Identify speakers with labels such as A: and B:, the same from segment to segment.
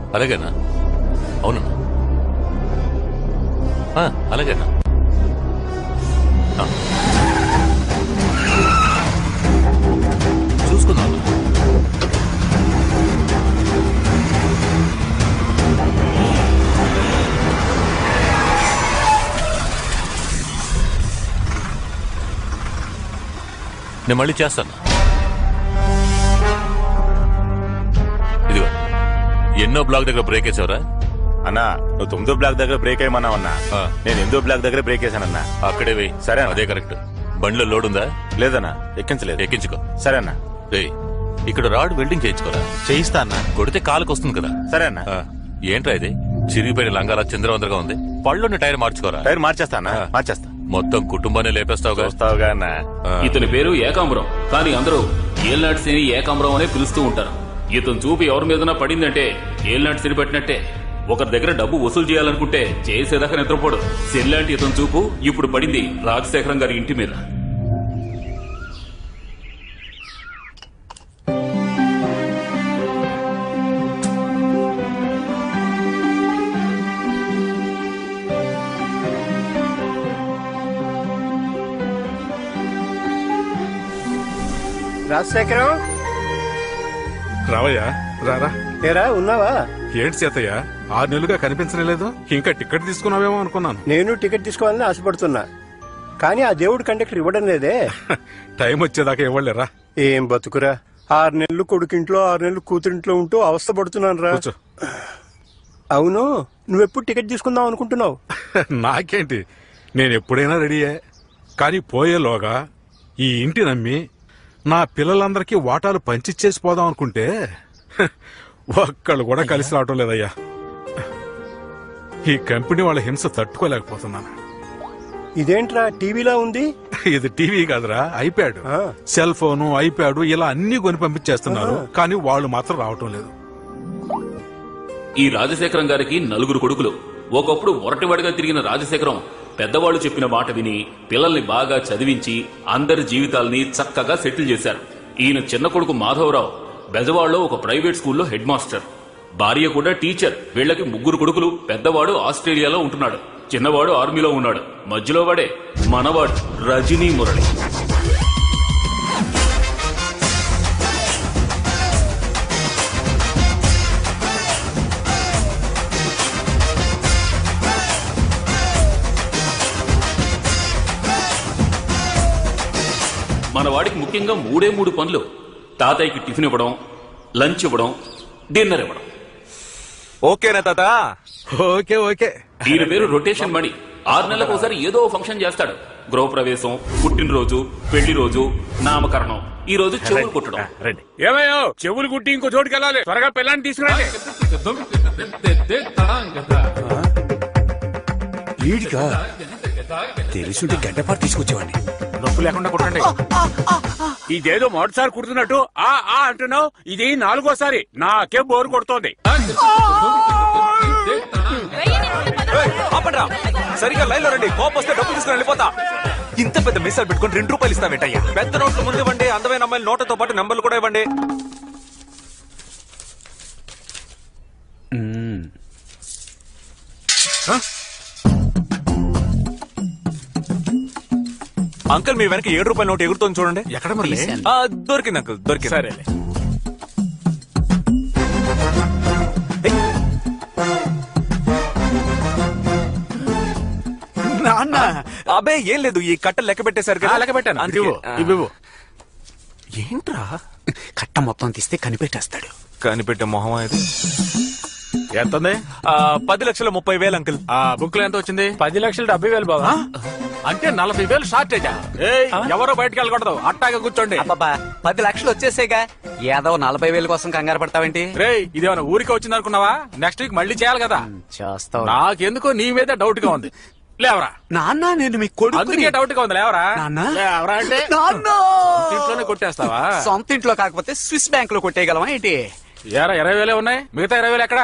A: అలాగేనా? అవునన్నా. అలాగేనా? చూసుకుందాం. నేను మళ్ళీ చేస్తాను. ఇదిగో ఎన్నో బ్లాక్ దగ్గర బ్రేక్ వేసావురా?
B: అన్నా నువ్వు 9వ బ్లాక్ దగ్గర బ్రేక్ అయ్యమన్నావన్నా. నేను 8వ బ్లాక్ దగ్గర బ్రేక్ వేసానన్నా.
A: అక్కడే వెయ్యి. సరే, అదే కరెక్ట్. బండిలో లోడ్ ఉందా?
B: లేదన్నా, ఎక్కించలేదు.
A: ఎక్కించుకో.
B: సరే అన్నా.
A: ఇక్కడ రాడ్ వెల్డింగ్ చేయించుకోరా?
B: చేయిస్తా అన్నా.
A: కొడితే కాలుకు వస్తుంది కదా.
B: సరే అన్నా.
A: ఏంట్రా ఇది చిరిగిపోయిన లంగాల చంద్రవందరగా ఉంది. పళ్ళున్న టైర్ మార్చుకోరా.
B: టైర్ మార్చేస్తా అన్నా, మార్చేస్తా.
A: మొత్తం కుటుంబాన్ని లేపేస్తావుగా.
B: వస్తావుగా అన్నా.
C: ఇతని పేరు ఏకాంబరం, కానీ అందరూ ఏల్నాటి శని ఏకాంబరం అనే పిలుస్తూ ఉంటారు. ఇతను చూపు ఎవరి మీదనా పడిందంటే ఏల్నాటి శని పట్టినట్టే. ఒకరి దగ్గర డబ్బు వసూలు చేయాలనుకుంటే చేసేదాకా నిద్రపోడు. శనిలాంటి ఇతని చూపు ఇప్పుడు పడింది రాజశేఖరం గారి ఇంటి మీద.
D: రాజశేఖరం,
E: రావయ్యా, రారా.
D: ఏరా ఉన్నావా?
E: ఏంటి సీతయ్య, 6 నెలలుగా కనిపించలేదు. ఇంకా టికెట్ తీసుకున్నావేమో అనుకున్నాను.
D: నేను టికెట్ తీసుకోవాలని ఆశపడుతున్నా, కానీ ఆ దేవుడు కండక్టర్ ఇవ్వడం లేదే.
E: టైం వచ్చేదాకా ఇవ్వలేరా.
D: ఏం బతుకురా, 6 నెలలు కొడుకింట్లో 6 నెలలు కూతురింట్లో ఉంటూ అవస్థ పడుతున్నాను రా. అవును, నువ్వెప్పుడు టికెట్ తీసుకుందాం అనుకుంటున్నావు?
E: నాకేంటి, నేను ఎప్పుడైనా రెడీయే. కానీ పోయేలోగా ఈ ఇంటి నమ్మి నా పిల్లలందరికీ వాటాలు పంచిచ్చేసి పోదాం అనుకుంటే ఒక్కళ్ళు కూడా కలిసి రావటం లేదయ్యా. ఈ కంపెనీ వాళ్ళ హింస తట్టుకోలేకపోతున్నాను.
D: ఇదేంట్రా టీవీలా ఉంది?
E: ఇది టీవీ కాదురా, ఐప్యాడ్. సెల్ ఫోను, ఐప్యాడ్ ఇలా అన్ని కొని పంపించేస్తున్నారు, కానీ వాళ్ళు మాత్రం రావటం లేదు.
C: ఈ రాజశేఖరం గారికి 4 కొడుకులు. ఒకప్పుడు మొరటివాడిగా తిరిగిన రాజశేఖరం పెద్దవాళ్లు చెప్పిన మాట విని పిల్లల్ని బాగా చదివించి అందరి జీవితాల్ని చక్కగా సెటిల్ చేశారు. ఈయన చిన్న కొడుకు మాధవరావు బెజవాడలో ఒక ప్రైవేట్ స్కూల్లో హెడ్ మాస్టర్, భార్య కూడా టీచర్. వీళ్లకి 3 కొడుకులు. పెద్దవాడు ఆస్ట్రేలియాలో ఉంటున్నాడు, చిన్నవాడు ఆర్మీలో ఉన్నాడు, మధ్యలో వాడే మనవాడు రజనీ మురళి. మన వాడికి ముఖ్యంగా 3 పనులు. తాతయ్యకి టిఫిన్ ఇవ్వడం, లంచ్ ఇవ్వడం, డిన్నర్ ఇవ్వడం.
F: ఓకేనా తాత?
E: Okay okay.
C: ఈయన పేరు రొటేషన్ మణి. 6 నెలలకు ఒకసారి ఏదో ఫంక్షన్ చేస్తాడు. గృహప్రవేశం, పుట్టినరోజు, పెళ్లి రోజు, నామకరణం. ఈ రోజు చెవులు కుట్టడం.
G: ఏమయ్యో, చెవులు కుట్టి ఇంకో చోటుకి వెళ్ళాలి. త్వరగా పిల్లాన్ని తీసుకురండి.
H: వీడిగా తెలుసుంటే గడ్డపాటు తీసుకొచ్చేవాడిని.
G: నొప్పి లేకుండా కుట్టండి. ఇదేదో మొదటిసారి కుడుతున్నట్టు ఆ అంటున్నావు. ఇది 4గోసారి. నాకే బోరు కొడుతోంది.
F: సరిగా లైన్ లో రండి. కోపం వస్తే డబ్బు తీసుకుని వెళ్ళిపోతా. ఇంత పెద్ద మిస్సాలు పెట్టుకుని 2 రూపాయలు ఇస్తావేంటయ్యా? పెద్ద నోట్లు ముందు ఇవ్వండి. అందమైన అమ్మాయిల నోట్లతో పాటు నెంబర్లు కూడా ఇవ్వండి. అంకుల్, మీ వెనక 7 రూపాయల నోట్ ఎగురుతోంది చూడండి.
E: ఎక్కడ మరి?
F: దొరికింది అంకుల్, దొరికింది.
G: సరే.
F: అబ్బే ఏం లేదు, ఈ కట్టలు లెక్క పెట్టేశారు కదా.
G: లెక్క పెట్టాను.
F: ఏంట్రా
H: కట్ట మొత్తం తీస్తే కనిపెట్టేస్తాడు.
F: కనిపెట్టే మొహం ఇది.
G: ఎంత
F: 10,30,000 అంకుల్.
G: బుక్ లో ఎంత వచ్చింది? 10,70,000 బాబా. అంటే 40,000 షార్టేజా? ఎవరో బయటకు వెళ్ళకూడదు, అట్టాగా కూర్చోండి.
H: 10 లక్షలు వచ్చేసేగా, ఏదో 40,000 కోసం కంగారు పడతావేంటి?
G: రే, ఇదేమన్నా ఊరికే వచ్చింది అనుకున్నావా? నెక్స్ట్ వీక్ మళ్ళీ చేయాలి కదా.
H: చేస్తావు.
G: నాకెందుకో నీ మీద డౌట్ గా ఉంది. లేవరా
H: నాన్న, నేను మీ కొడుకు.
G: అందుకే డౌట్ గా ఉంది. లేవరా
H: లేవరా
G: అంటే ఇంట్లోనే కొట్టేస్తావా?
H: సొంత ఇంట్లో కాకపోతే స్విస్ బ్యాంక్ లో కొట్టేయగలమా ఏంటి?
G: 20,000 ఉన్నాయి, మిగతా 20,000 ఎక్కడా?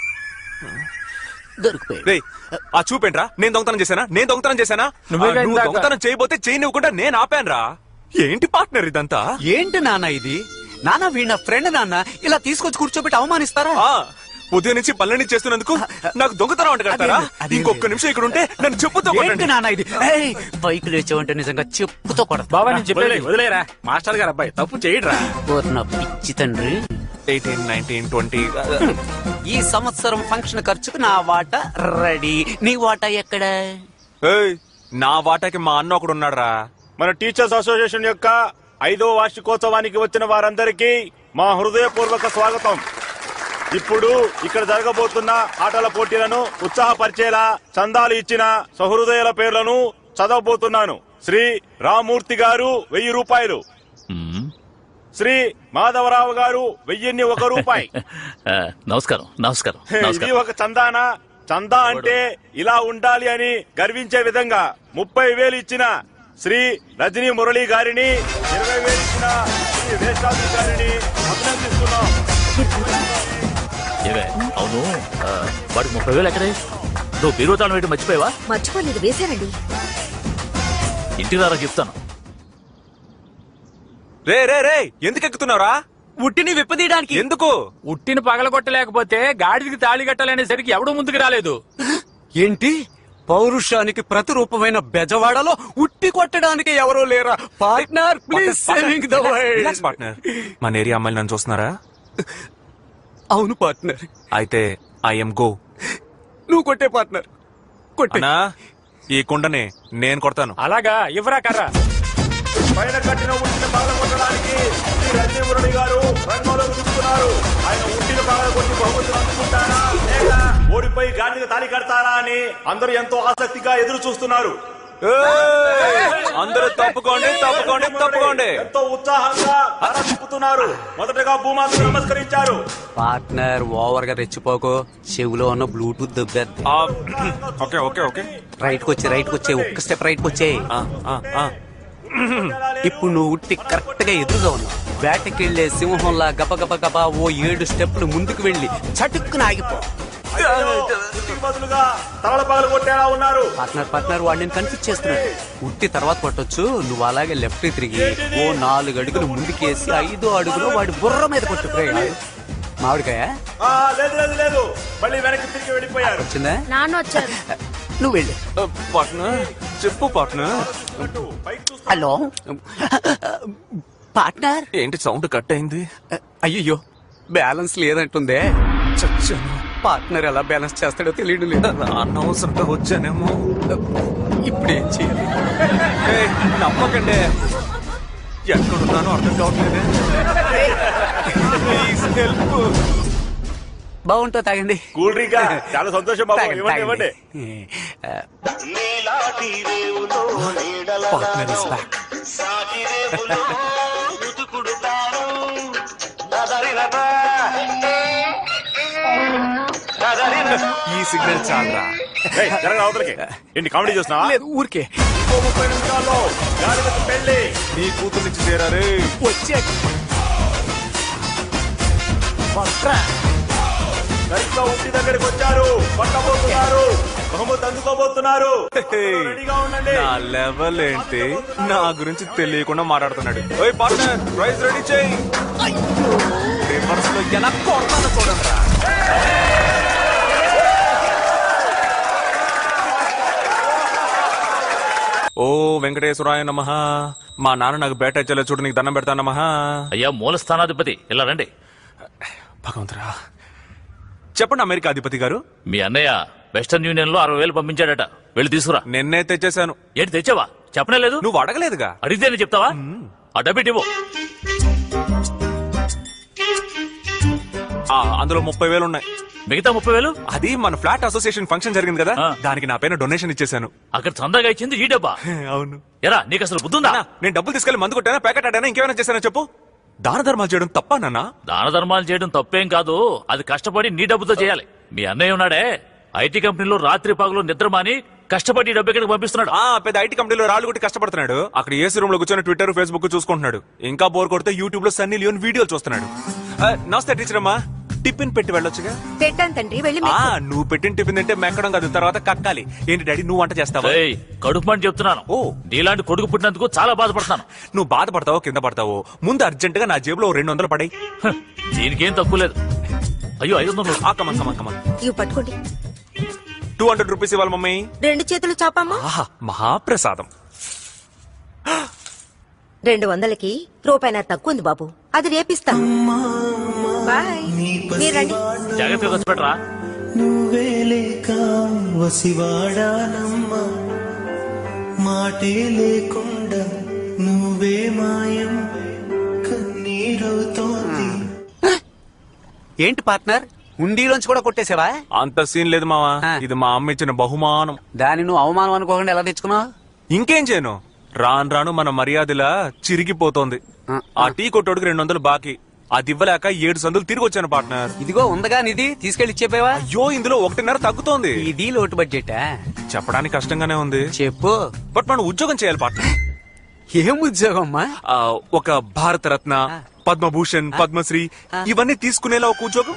H: దొరికిపోయి.
F: ఆ చూపేంట్రా, నేను దొంగతనం చేశానా? నువ్వు దొంగతనం చేయబోతే చేయనివ్వకుండా నేను ఆపానురా. ఏంటి పార్ట్నర్ ఇదంతా?
H: ఏంటి నాన్న ఇది? నాన్న వీణ ఫ్రెండ్ నాన్న, ఇలా తీసుకొచ్చి కూర్చోబెట్టి అవమానిస్తారా?
F: ఉదయం నుంచి పనులన్నీ చేస్తున్నందుకు నాకు దొంగతనం అంట కడతారా? ఇంకొక నిమిషం ఇక్కడ ఉంటే నన్ను చెప్పుతో కొట్టండి.
H: నాన్న ఇది పైకి లేచావంటే నిజంగా చెప్పుతో కొడతా.
G: బాబా నేను చెప్పేది వదిలేరా, మాస్టర్ గారు అబ్బాయి తప్పు చేయడరా.
H: నా పిచ్చి తండ్రి.
F: 18, 19, 20.
H: ఈ సంవత్సరం ఫంక్షన్ ఖర్చుకు నా వాటా రెడీ. నీ వాటా ఎక్కడ?
F: ఏయ్, నా వాటాకి మా అన్న ఒకడు ఉన్నాడురా.
B: మన టీచర్స్ అసోసియేషన్ యొక్క 5వ వార్షికోత్సవానికి వచ్చిన వారందరికీ మా హృదయపూర్వక స్వాగతం. ఇప్పుడు ఇక్కడ జరగబోతున్న ఆటల పోటీలను ఉత్సాహపరిచేలా చందాలు ఇచ్చిన సహృదయుల పేర్లను చదవబోతున్నాను. శ్రీ రామూర్తి గారు 1000 రూపాయలు, శ్రీ మాధవరావు గారు 1001 రూపాయి.
C: నమస్కారం నమస్కారం
B: ఇది ఒక చందానా? చందా అంటే ఇలా ఉండాలి అని గర్వించే విధంగా 30,000 ఇచ్చిన శ్రీ రజనీ మురళి గారిని, 20,000 ఇచ్చిన శ్రీ వేషాద్రి గారిని అభినందిస్తున్నాం.
C: అవును, వాడికి 30,000 ఎక్కడే? నువ్వు బీరుతాను వేయడం మర్చిపోయావా?
I: మర్చిపోలేదు, వేశానండి.
C: ఇంటికి రారా చెప్తాను.
F: రే రే రే, ఎందుకు ఎక్కుతున్నావురా?
H: ఉట్టిని విప్పదీయడానికి.
F: ఎందుకు?
G: ఉట్టిని పగలగొట్టలేకపోతే గాడిదికి తాళి కట్టాలనేసరికి ఎవడూ ముందుకు రాలేదు.
H: ఏంటి? పౌరుషానికి ప్రతిరూపమైన బెజవాడలో ఉట్టి కొట్టడానికి ఎవరో లేరా? Partner please saving the world.
F: Relax partner. మన ఏరియా అమ్మాయిలు నన్ను చూస్తున్నారా?
H: అవును పార్ట్నర్.
F: అయితే ఐఎమ్ గో.
H: నువ్వు కొట్టే పార్ట్నర్ కొట్టే.
F: అన్నా, ఈ కుండని నేను కొడతాను.
G: అలాగా, ఇవ్వరా కర్రా.
B: పైన కట్టిన ఉట్టిని పగలగొట్టడానికి శ్రీ రజనీ మురళి గారు రంగంలోకి దిగుతున్నారు. ఆయన ఉట్టిని పగలగొట్టి బహుమతులు అందుకుంటారా లేక ఓడిపోయి గాడికి తాళి కడతారా అని అందరూ ఎంతో ఆసక్తిగా ఎదురు చూస్తున్నారు.
F: అందరూ తప్పుకోండి తప్పుకోండి తప్పుకోండి.
B: ఎంతో ఉత్సాహంగా తల తిప్పుతున్నారు. మొదటగా భూమాతకు నమస్కరించారు.
H: పార్ట్నర్ ఓవర్ గా రెచ్చిపోకు. చెవులో ఉన్న బ్లూటూత్ దుబ్బేద్ది.
F: Okay okay okay.
H: రైట్ కి వచ్చే ఒక్క స్టెప్ రైట్ కి వచ్చే. ఇప్పుడు నువ్వు ఉట్టి కరెక్ట్ గా ఎదురుగా ఉన్నావు. వేటకెళ్లే సింహంలా గబ గబ గబా ఓ 7 స్టెప్లు ముందుకు వెళ్లి చటుక్కున ఆగిపో.
B: బదులుగా తలల పగలు కొట్టేలా ఉన్నారు.
H: పార్ట్నర్ వాడు నేను కన్ఫ్యూజ్ చేస్తున్నాడు. ఉట్టి తర్వాత కొట్టొచ్చు. నువ్వు అలాగే లెఫ్ట్ తిరిగి ఓ 4 అడుగులు ముందుకేసి 5వ అడుగులో వాడి బుర్ర మీద కొట్టు. మామిడికాయ
B: లేదు లేదు లేదు, మళ్ళీ వెనక్కి తిరిగి వెళ్ళిపోయారు.
H: వచ్చిందా?
I: నాన్న వచ్చారు.
H: నువ్వు వెళ్ళు.
F: పార్ట్నర్ చెప్పు పార్ట్నర్.
H: Hello partner.
F: ఏంటి సౌండ్ కట్ అయింది?
H: అయ్యో బ్యాలెన్స్ లేదంటుందే.
F: చచ్చాను.
H: పార్ట్నర్ ఎలా బ్యాలెన్స్ చేస్తాడో తెలియదు లేదు.
F: అనవసరంగా వచ్చానేమో.
H: ఇప్పుడు ఏం చేయాలి?
F: నమ్మకండి, ఎక్కడున్నానో అర్థం కావట్లేదే. Please help.
H: బాగుంటా తాగండి.
B: కూల్ డ్రింక్ చాలా సంతోషం బాబు. ఇవ్వండి ఇవ్వండి.
H: Partner is back.
F: ఈ సిగ్నల్ చాలరా.
B: అవతలకి ఏంటి కామెడీ చూస్తున్నావా?
H: లేదు ఊరికే.
B: 30 నిమిషాల్లో గాడిదకు పెళ్లి.
F: నీ కూతురు నుంచి చేరారే.
H: వచ్చే
B: సరిగ్గా ఇంటి దగ్గరికి వచ్చారు. పట్టబోతున్నారు, బహుమతి అందుకోబోతున్నారు. రెడీగా ఉండండి.
F: నా లెవెల్ ఏంటి? నా గురించి తెలియకుండా మాట్లాడుతున్నాడు. ఓయ్ పార్ట్నర్, ప్రైజ్ రెడీ చేయి. రివర్స్ లో ఎలా కొడతానో చూడండి. ఓ వెంకటేశ్వరాయ నమః. మా నాన్న నాకు బేట ఇచ్చలే చూడు, నీకు దండం పెడతా నమః.
C: అయ్యా మూల స్థానాధిపతి, ఇలా రండి.
F: భగవంతురా, చెప్పండి అమెరికా అధిపతి గారు.
C: మీ అన్నయ్య వెస్టర్న్ యూనియన్ లో 60,000 పంపించాడట. వెళ్ళి తీసుకురా.
F: నిన్నే తెచ్చేశాను.
C: ఏంటి తెచ్చావా? చెప్పనే లేదు.
F: నువ్వు అడగలేదుగా.
C: అడిగితేనే చెప్తావా? ఆ డబ్బిట్ ఇవ్వు.
F: అందులో 30,000 ఉన్నాయి.
C: మిగతా 30,000
F: అది మన ఫ్లాట్ అసోసియేషన్ ఫంక్షన్ జరిగింది కదా, దానికి నా పైన డొనేషన్ ఇచ్చేసాను.
C: అక్కడ చందాగా ఇచ్చింది ఈ డబ్బా?
F: అవును.
C: ఎరా నీకు అసలు బుద్ధుందా?
F: నేను డబ్బులు తీసుకెళ్లి మందు కొట్టానా, ప్యాకెట్ ఆడానా, ఇంకేమైనా చేశానా చెప్పు. దాన ధర్మాలు చేయడం తప్ప నాన్న?
C: దాన ధర్మాలు చేయడం తప్పేం కాదు. అది కష్టపడి నీ డబ్బుతో చేయాలి. మీ అన్నయ్య ఉన్నాడే, ఐటీ కంపెనీలో రాత్రి పగలు నిద్రమాని కష్టపడి డబ్బు ఎక్కడికి పంపిస్తున్నాడు.
F: పెద్ద ఐటీ కంపెనీలో రాళ్ళు కొట్టి కష్టపడుతున్నాడు. అక్కడ ఏసీ రూమ్ లో కూర్చొని ట్విట్టర్ ఫేస్బుక్ చూసుకుంటున్నాడు. ఇంకా బోర్ కొడితే యూట్యూబ్ లో సన్నీ లియోన్ వీడియోలు చూస్తున్నాడు. నమస్తే టీచర్ అమ్మా. టిఫిన్ పెట్టి వెళ్ళొచ్చుగా.
I: పెట్టాను తండ్రి, వెళ్ళి
F: నువ్వు పెట్టిన టిఫిన్ అంటే మెక్కడం కాదు, తర్వాత కక్కాలి. ఏంటి డాడీ నువ్వు వంట చేస్తావా?
C: కడుపు మంట చెప్తున్నాను. నీలాంటి కొడుకు పుట్టినందుకు చాలా బాధపడతాను.
F: నువ్వు బాధపడతావో కింద పడతావో, ముందు అర్జెంట్ గా నా జేబులో 200 పడాయి.
C: దీనికేం తక్కువ లేదు. అయ్యో 500.
F: Come on come on come on.
I: ఇవి పట్టుకోండి.
F: 200 రూపీస్ ఇవ్వాలి మమ్మీ.
I: 2 చేతులు చాపమ్మా.
F: ఆహా, మహాప్రసాదం.
I: 200కి రూపాయి తక్కువ ఉంది బాబు, అది రేపిస్తాను. బాయ్. మీరు రండి.
C: జాగ్రత్తగా వచ్చి పెట్టరా.
J: నువ్వే లేక వసివాడానమ్మా, మాటే లేకుండా నువ్వే మాయం కన్నీరవుతోంది.
H: ఏంటి పార్ట్నర్, హుండీలోంచి కూడా కొట్టేసావా?
F: అంత సీన్ లేదు మావా, ఇది మా అమ్మ ఇచ్చిన బహుమానం.
H: దాన్ని నువ్వు అవమానం అనుకోకుండా ఎలా తెచ్చుకున్నావు?
F: ఇంకేం చేయను, రాను రాను మన మర్యాదలా చిరిగిపోతోంది. ఆ టీ కొట్టోడికి 200 బాకీ, అది ఇవ్వలేక 7 సందులు తిరిగి వచ్చాను పార్ట్నర్.
H: ఇదిగో ఉందగా నిధి, తీసుకెళ్లి ఇచ్చేపోయావా?
F: అయ్యో, ఇందులో 1.5 తగ్గుతోంది.
H: ఇది లోటు బడ్జెట్
F: చెప్పడానికి కష్టంగానే ఉంది.
H: చెప్పు.
F: బట్ మనం ఉద్యోగం చేయాలి పార్ట్నర్.
H: ఏం ఉద్యోగం అమ్మా?
F: ఒక భారతరత్న, పద్మభూషణ్, పద్మశ్రీ ఇవన్నీ తీసుకునేలా ఒక ఉద్యోగం.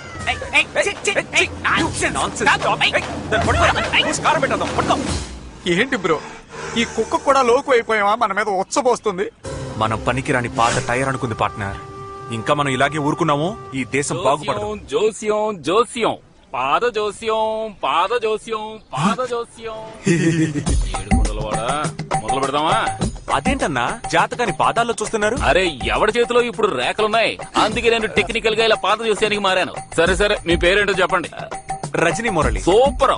K: ఏంటి బ్రో, ఈ కుక్క కూడా లోకు అయిపోయావా? మన మీద ఉచ్చబోస్తుంది.
F: మనం పనికిరాని పాత టైర్ అనుకుంది పార్ట్నర్. ఇంకా మనం ఇలాగే ఊరుకున్నాము, ఈ దేశం బాగుపడదు.
C: జోస్యం జోస్యం పాద జోస్యం పాద జోస్యం పాద జోస్యం. 7 కుండలవాడా, మొదలు పెడదామా?
F: అదేంటన్నా జాతకాన్ని పాదాల్లో చూస్తున్నారు?
C: అరే, ఎవడి చేతిలో ఇప్పుడు రేఖలున్నాయి, అందుకే నేను టెక్నికల్ గా ఇలా పాద జోస్యానికి మారాను. సరే సరే, మీ పేరేంటో చెప్పండి.
F: రజనీ మురళి.
C: సూపర్.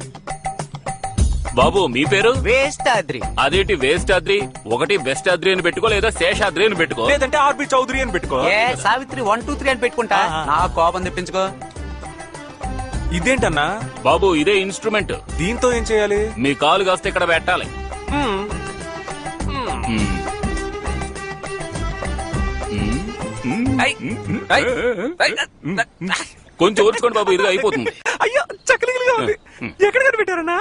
C: బాబు మీ పేరు?
H: వేస్తాద్రి.
C: అదేంటి వేస్తాద్రి? ఒకటి వెస్టాద్రి అని పెట్టుకో, లేదా శేషాద్రి అని పెట్టుకో,
F: లేదంటే ఆర్బి చౌదరి అని పెట్టుకో.
H: సావిత్రి 1 2 3 అని పెట్టుకుంటా. నా కోపం తెప్పించుకో.
F: ఇదేంటన్నా?
C: బాబు ఇదే ఇన్స్ట్రుమెంట్.
F: దీంతో ఏం చేయాలి?
C: మీ కాలు కాస్త ఇక్కడ పెట్టాలి. కొంచెం ఓర్చుకోండి బాబు, ఇదిగా అయిపోతుంది.
F: అయ్యో, చక్కలిగా ఉంది. ఎక్కడ కనిపెట్టారన్నా?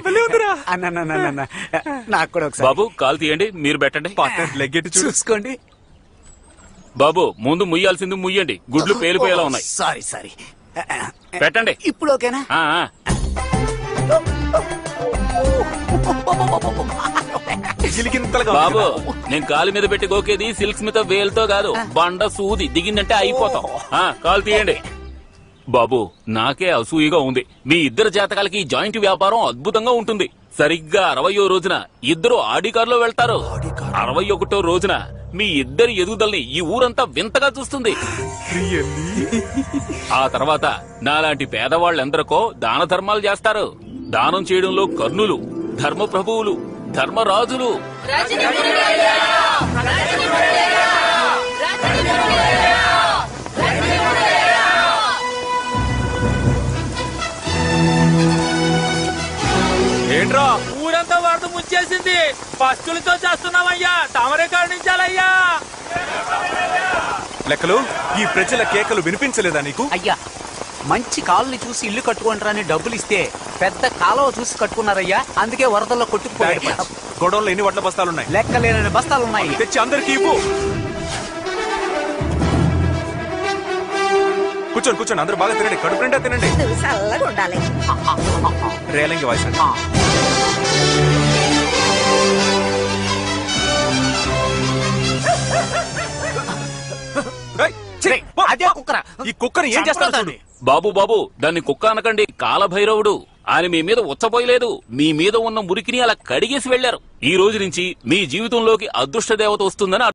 H: నాకు కూడా ఒకసారి.
C: బాబు కాలు తీయండి, మీరు పెట్టండి.
F: లెగ్గెట్టి
H: చూసుకోండి.
C: బాబు ముందు ముయ్యాల్సింది ముయ్యండి, గుడ్లు పేలిపోయేలా ఉన్నాయి.
H: Sorry sorry.
C: పెట్టండి.
H: ఇప్పుడు ఓకేనా?
C: బాబు నేను కాలు మీద పెట్టి గోకేది సిల్క్ స్మిత వేలుతో కాదు, బండ సూది దిగిందంటే అయిపోతాం. కాలు తీయండి. బాబు నాకే అసూయగా ఉంది, మీ ఇద్దరు జాతకాలకి జాయింట్ వ్యాపారం అద్భుతంగా ఉంటుంది. సరిగ్గా 60వ రోజున ఇద్దరు ఆడి కారులో వెళ్తారు. 61వ రోజున మీ ఇద్దరి ఎదుగుదలని ఈ ఊరంతా వింతగా చూస్తుంది. ఆ తర్వాత నాలాంటి పేదవాళ్ళెందరికో దాన ధర్మాలు చేస్తారు. దానం చేయడంలో కర్ణులు, ధర్మ ప్రభువులు, ధర్మరాజులు.
F: ఏంట్రా
G: ఊరంతా వరద ముంచేసింది, పస్తులతో చేస్తున్నామయ్యా, తమరే కరుణించాలయ్యా.
F: లెక్కలు, ఈ ప్రజల కేకలు వినిపించలేదా నీకు?
H: అయ్యా, మంచి కాలుని చూసి ఇల్లు కట్టుకుంటారని డబ్బులు ఇస్తే పెద్ద కాలువ చూసి కట్టుకున్నారయ్యా, అందుకే వరదల్లో కొట్టుకుపోయాడు.
F: గొడవలో ఎన్ని వడ్ల బస్తాలున్నాయి?
H: లెక్కలేని బస్తాలున్నాయి.
F: తెచ్చి అందరికి ఇవ్వు. కూర్చోండి కూర్చోండి, అందరూ బాగా తినండి, కడుపు నిండా తినండి.
I: చల్లగా ఉండాలి.
F: రేలంగి వాయిస్ అండి.
H: అదే కుక్కరా,
F: ఈ కుక్కని ఏం చేస్తాను?
C: బాబు బాబు దాన్ని కుక్క అనకండి, కాలభైరవుడు. ఆయన మీ మీద ఉచ్చపోయలేదు, మీ మీద ఉన్న మురికిని అలా కడిగేసి వెళ్లారు. ఈ రోజు నుంచి మీ జీవితంలోకి అదృష్ట దేవత వస్తుందని